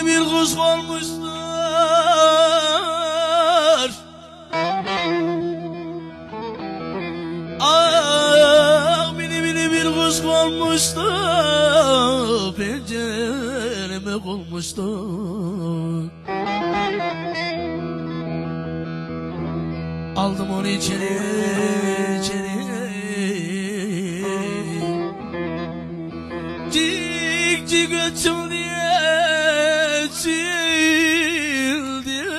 bir kuş olmuştur. Ah bini bir kuş olmuştu, pencereme konmuştu. Aldım onu içeri, cik cik ötüm diye, çil diye,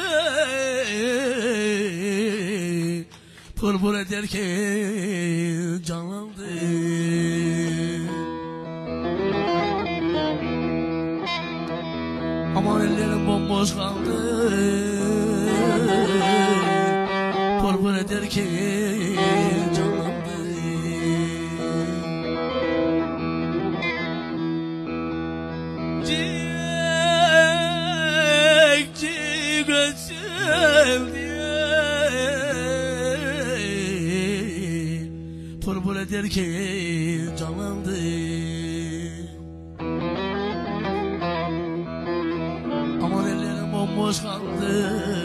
pır pır ederken canlandı. Aman ellerim bomboş kaldı, pır pır ederken canlandı. Cik cik ötüm diye, pır pır ederken canlandı. Aman ellerim bomboş kaldı,